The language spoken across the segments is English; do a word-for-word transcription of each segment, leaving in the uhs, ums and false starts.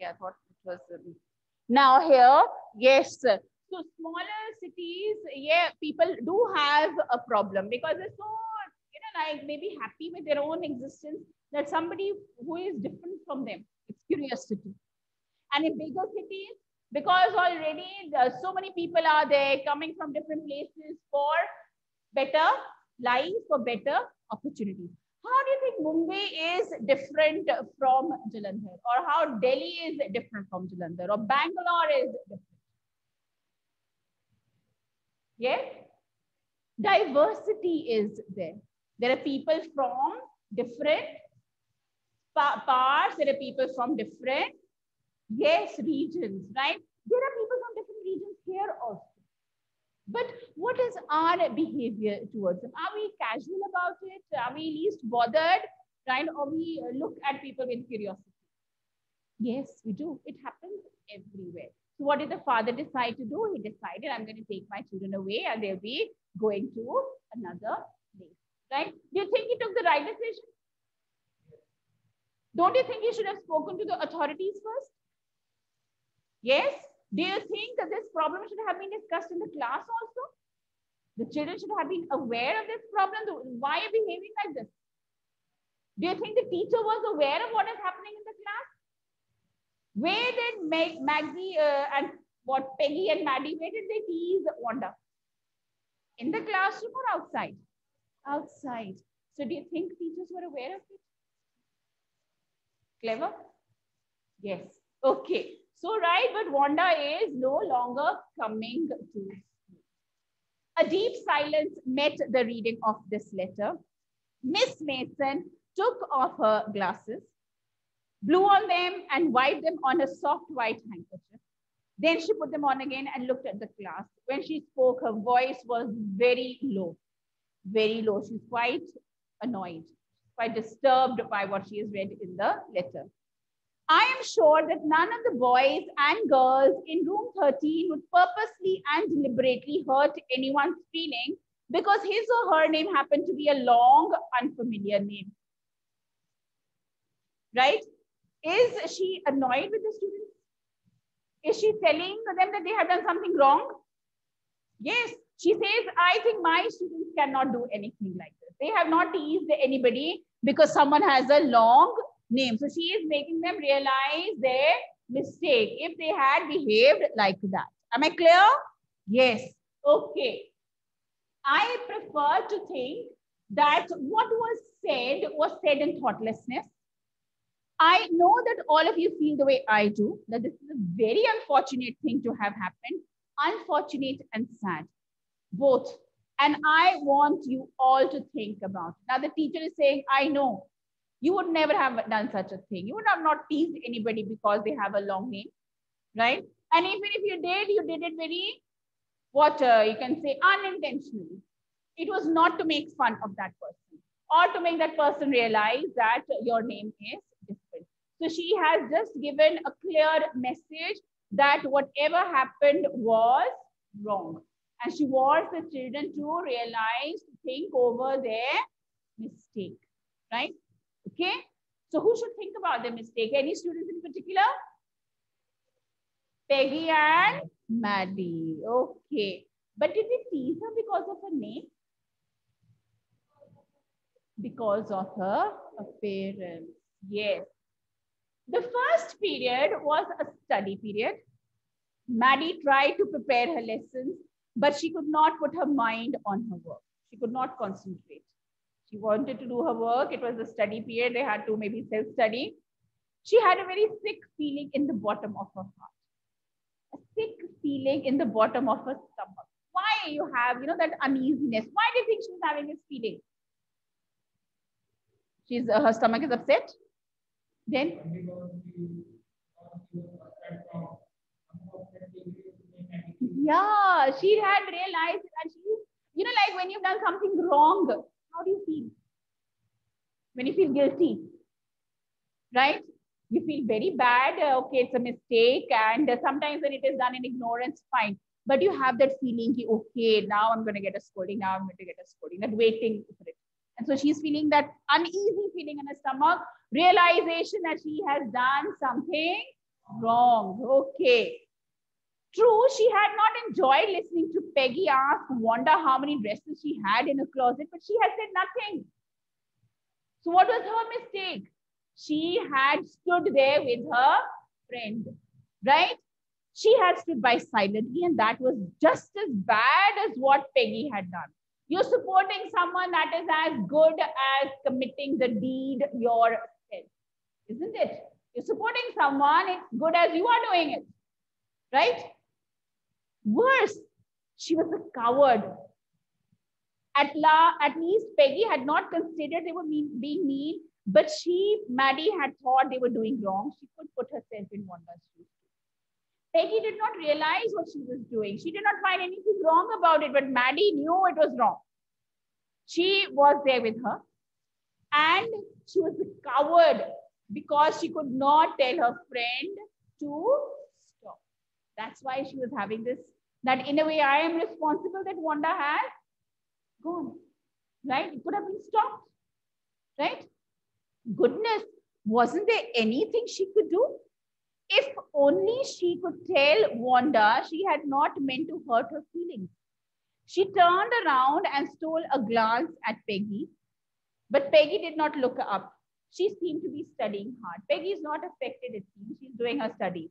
Okay, I thought it was. Um, now here, yes. So smaller cities, yeah, people do have a problem because they're so, you know, like maybe happy with their own existence that somebody who is different from them, it's curiosity. And in bigger cities, because already the, so many people are there coming from different places for better life, for better opportunities. How do you think Mumbai is different from Jalandhar, or how Delhi is different from Jalandhar, or Bangalore is different? Yes, diversity is there. There are people from different parts. There are people from different, yes, regions, right? There are people from different regions here also. But what is our behavior towards them? Are we casual about it? Are we least bothered, right? Or we look at people with curiosity? Yes, we do. It happens everywhere. So what did the father decide to do? He decided, I'm going to take my children away and they'll be going to another place, right? Do you think he took the right decision? Don't you think he should have spoken to the authorities first? Yes? Do you think that this problem should have been discussed in the class also? The children should have been aware of this problem. Why are you behaving like this? Do you think the teacher was aware of what is happening in the class? Where did Meg, Maggie uh, and what Peggy and Maddie, where did they tease Wanda? In the classroom or outside? Outside. So do you think teachers were aware of it? Clever? Yes. Okay. So, right, but Wanda is no longer coming to school. A deep silence met the reading of this letter. Miss Mason took off her glasses, blew on them and wiped them on a soft white handkerchief. Then she put them on again and looked at the class. When she spoke, her voice was very low, very low. She's quite annoyed, quite disturbed by what she has read in the letter. I am sure that none of the boys and girls in room thirteen would purposely and deliberately hurt anyone's feeling because his or her name happened to be a long, unfamiliar name. Right? Is she annoyed with the students? Is she telling them that they have done something wrong? Yes. She says, I think my students cannot do anything like this. They have not teased anybody because someone has a long name. So she is making them realize their mistake if they had behaved like that. Am I clear? Yes. Okay. I prefer to think that what was said was said in thoughtlessness. I know that all of you feel the way I do, that this is a very unfortunate thing to have happened. Unfortunate and sad, both. And I want you all to think about it. Now the teacher is saying, I know. You would never have done such a thing. You would have not teased anybody because they have a long name, right? And even if you did, you did it very, what uh, you can say, unintentionally. It was not to make fun of that person or to make that person realize that your name is different. So she has just given a clear message that whatever happened was wrong. And she wants the children to realize, to think over their mistake, right? Okay, so who should think about the mistake? Any students in particular? Peggy and Maddie. Okay, but did we tease her because of her name? Because of her appearance. Yes. The first period was a study period. Maddie tried to prepare her lessons, but she could not put her mind on her work. She could not concentrate. She wanted to do her work. It was a study period. They had to maybe self-study. She had a very sick feeling in the bottom of her heart. A sick feeling in the bottom of her stomach. Why you have, you know, that uneasiness? Why do you think she's having this feeling? She's, uh, her stomach is upset? Then? Yeah, she had realized that she, you know, like when you've done something wrong, how do you feel? When you feel guilty, right? You feel very bad. Uh, okay, it's a mistake. And uh, sometimes when it is done in ignorance, fine. But you have that feeling, okay, now I'm going to get a scolding. Now I'm going to get a scolding. That waiting for it. And so she's feeling that uneasy feeling in her stomach, realization that she has done something Wrong. Okay. True, she had not enjoyed listening to Peggy ask Wanda how many dresses she had in a closet, but she had said nothing. So what was her mistake? She had stood there with her friend, right? She had stood by silently, and that was just as bad as what Peggy had done. You're supporting someone that is as good as committing the deed yourself, isn't it? You're supporting someone, it's good as you are doing it, right? Worse, she was a coward. At, la, at least Peggy had not considered they were mean, being mean, but she, Maddie, had thought they were doing wrong. She could put herself in Wanda's shoes. Peggy did not realize what she was doing. She did not find anything wrong about it, but Maddie knew it was wrong. She was there with her, and she was a coward because she could not tell her friend to stop. That's why she was having this, that in a way I am responsible that Wanda has gone, right? It could have been stopped, right? Goodness, wasn't there anything she could do? If only she could tell Wanda she had not meant to hurt her feelings. She turned around and stole a glance at Peggy, but Peggy did not look up. She seemed to be studying hard. Peggy is not affected, it seems. She's doing her studies.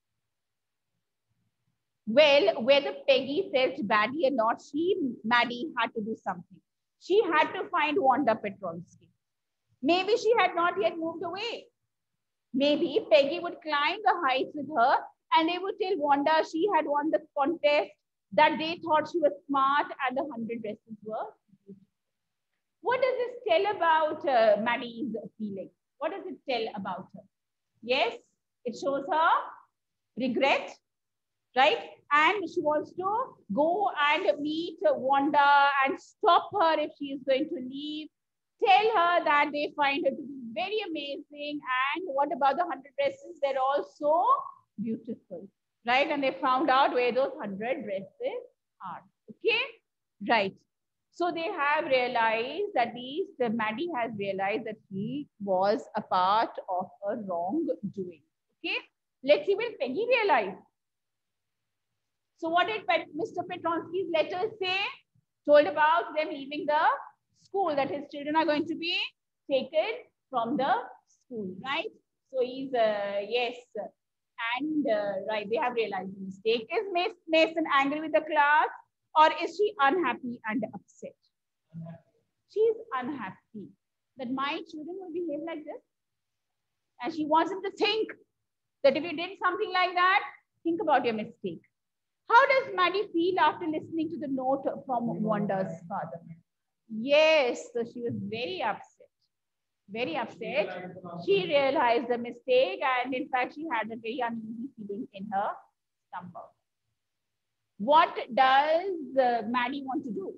Well, whether Peggy felt badly or not, she, Maddie, had to do something. She had to find Wanda Petronsky. Maybe she had not yet moved away. Maybe Peggy would climb the heights with her and they would tell Wanda she had won the contest, that they thought she was smart and the hundred dresses were beautiful. What does this tell about uh, Maddie's feeling? What does it tell about her? Yes, it shows her regret, right? And she wants to go and meet Wanda and stop her if she is going to leave. Tell her that they find her to be very amazing. And what about the hundred dresses? They're also beautiful, right? And they found out where those hundred dresses are. Okay, right. So they have realized, at least Maddie has realized that he was a part of a wrongdoing. Okay, let's see when Peggy realized. So what did Mister Petronsky's letter say? Told about them leaving the school, that his children are going to be taken from the school, right? So he's, uh, yes, and uh, right, they have realized the mistake. Is Miss Mason angry with the class, or is she unhappy and upset? Unhappy. She's unhappy that my children will behave like this. And she wants them to think that if you did something like that, think about your mistake. How does Maddie feel after listening to the note from Wanda's father? Yes, so she was very upset, very upset. She realized the mistake, and in fact, she had a very uneasy feeling in her stomach. What does uh, Maddie want to do?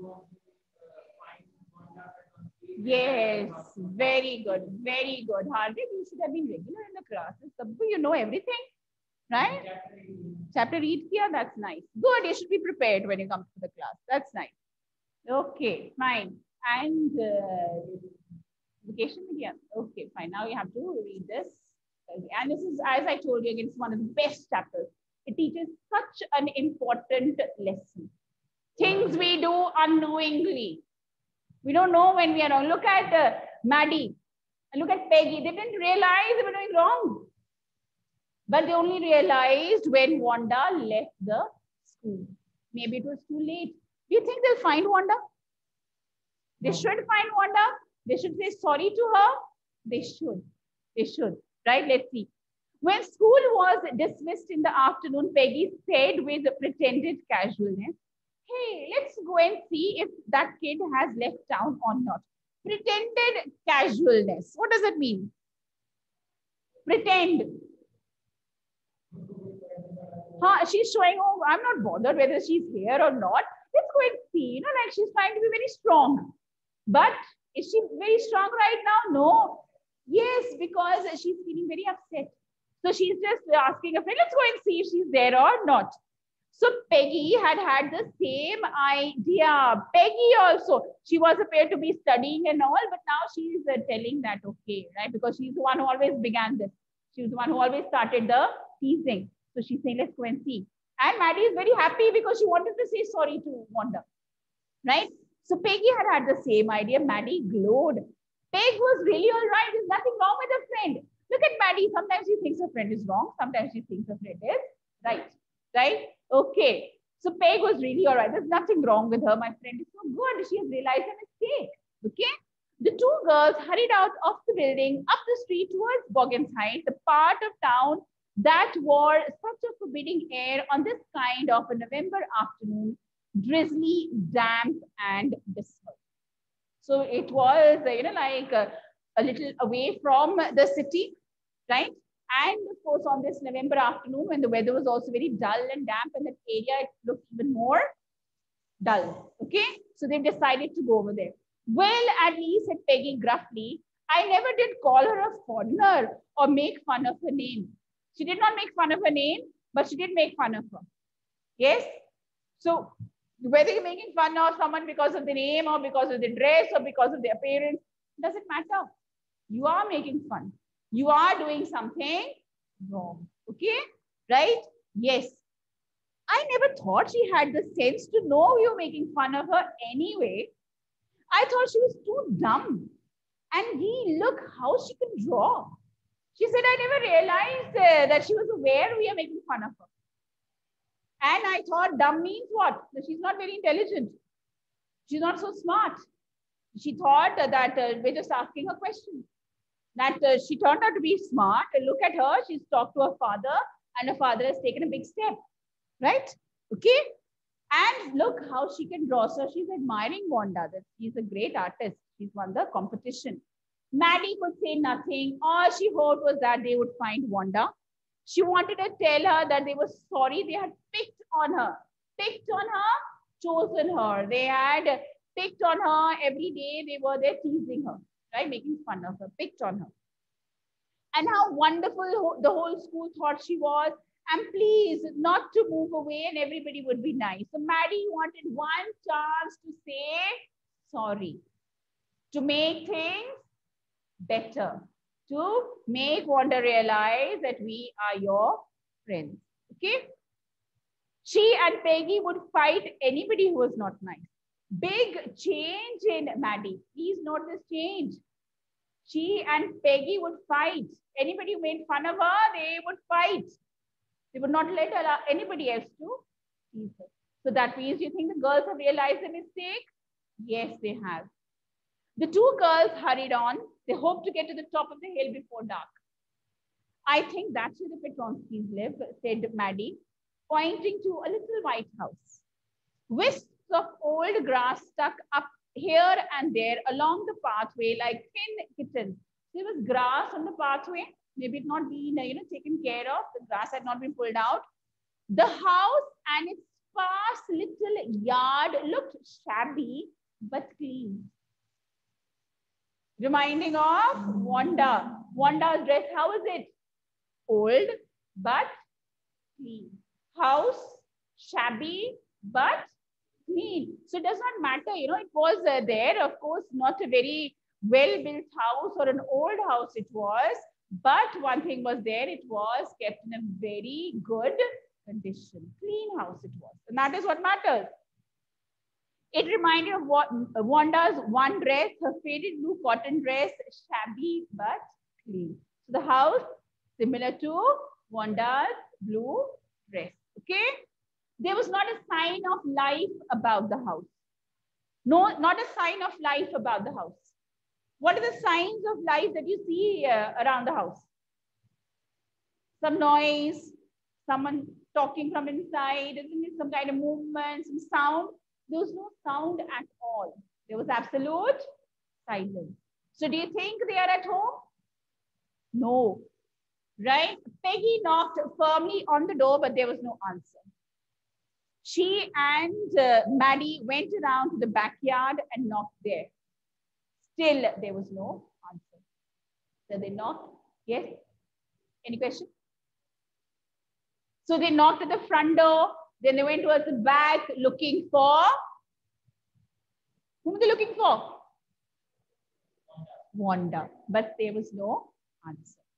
Yes, very good, very good. Hardik, you should have been regular in the classes. You know everything, right? Chapter read here, that's nice. Good, you should be prepared when you come to the class. That's nice. Okay, fine. And uh, vacation again. Okay, fine. Now you have to read this. And this is, as I told you again, it's one of the best chapters. It teaches such an important lesson. Things we do unknowingly. We don't know when we are wrong. Look at uh, Maddie and look at Peggy. They didn't realize they were doing wrong. But they only realized when Wanda left the school. Maybe it was too late. Do you think they'll find Wanda? They should find Wanda. They should say sorry to her. They should. They should. Right? Let's see. When school was dismissed in the afternoon, Peggy said with pretended casualness, hey, let's go and see if that kid has left town or not. Pretended casualness. What does it mean? Pretend. Huh? She's showing, oh, I'm not bothered whether she's here or not. Let's go and see. You know, like she's trying to be very strong. But is she very strong right now? No. Yes, because she's feeling very upset. So she's just asking a friend, let's go and see if she's there or not. So Peggy had had the same idea. Peggy also, she was appeared to be studying and all, but now she's uh, telling that, okay, right? Because she's the one who always began this. She was the one who always started the teasing. So she's saying, let's go and see. And Maddie is very happy because she wanted to say sorry to Wanda, right? So Peggy had had the same idea. Maddie glowed. Peg was really all right. There's nothing wrong with her friend. Look at Maddie. Sometimes she thinks her friend is wrong. Sometimes she thinks her friend is right, right? Okay. So Peg was really all right. There's nothing wrong with her. My friend is so good. She has realized her mistake. Okay. The two girls hurried out of the building, up the street towards Bogenside, the part of town that wore such a forbidding air on this kind of a November afternoon, drizzly, damp, and dismal. So it was, you know, like a, a little away from the city, right? And of course, on this November afternoon, when the weather was also very dull and damp in that area, it looked even more dull. Okay, so they decided to go over there. Well, Adelie, said Peggy gruffly, I never did call her a foreigner or make fun of her name. She did not make fun of her name, but she did make fun of her. Yes? So whether you're making fun of someone because of the name or because of the dress or because of their appearance, doesn't matter. You are making fun. You are doing something wrong. Okay? Right? Yes. I never thought she had the sense to know you're making fun of her anyway. I thought she was too dumb. And gee, look how she can draw. She said, I never realized uh, that she was aware we are making fun of her. And I thought dumb means what? That she's not very intelligent. She's not so smart. She thought uh, that uh, we're just asking her questions. That uh, she turned out to be smart. Look at her. She's talked to her father and her father has taken a big step. Right? Okay. And look how she can draw. So she's admiring Wanda. That she's a great artist. She's won the competition. Maddie could say nothing. All she hoped was that they would find Wanda. She wanted to tell her that they were sorry they had picked on her. Picked on her, chosen her. They had picked on her every day. They were there teasing her, right? Making fun of her, picked on her. And how wonderful the whole school thought she was. And please, not to move away and everybody would be nice. So Maddie wanted one chance to say sorry. To make things better. To make Wanda realize that we are your friends. Okay? She and Peggy would fight anybody who was not nice. Big change in Maddie. Please note this change. She and Peggy would fight. Anybody who made fun of her, they would fight. They would not let allow anybody else to tease her. So that means you think the girls have realized the mistake? Yes, they have. The two girls hurried on. They hoped to get to the top of the hill before dark. I think that's where the Petronskis live, said Maddie, pointing to a little white house. Wisps of old grass stuck up here and there along the pathway like thin kittens. There was grass on the pathway. Maybe it not been, you know, taken care of. The grass had not been pulled out. The house and its sparse little yard looked shabby but clean. Reminding of Wanda. Wanda's dress, how is it? Old but clean. House, shabby but clean. So it does not matter, you know, it was uh, there. Of course, not a very well-built house or an old house it was. But one thing was there, it was kept in a very good condition. Clean house it was. And that is what matters. It reminded of what Wanda's one dress, her faded blue cotton dress, shabby but clean. So the house, similar to Wanda's blue dress. Okay? There was not a sign of life about the house. No, not a sign of life about the house. What are the signs of life that you see uh, around the house? Some noise, someone talking from inside, isn't it? Some kind of movement, some sound. There was no sound at all. There was absolute silence. So do you think they are at home? No. Right? Peggy knocked firmly on the door, but there was no answer. She and uh, Maddie went around to the backyard and knocked there. Still, there was no answer. So they knocked. Yes? Any question? So they knocked at the front door. Then they went towards the back looking for, whom are they looking for? Wanda. But there was no answer.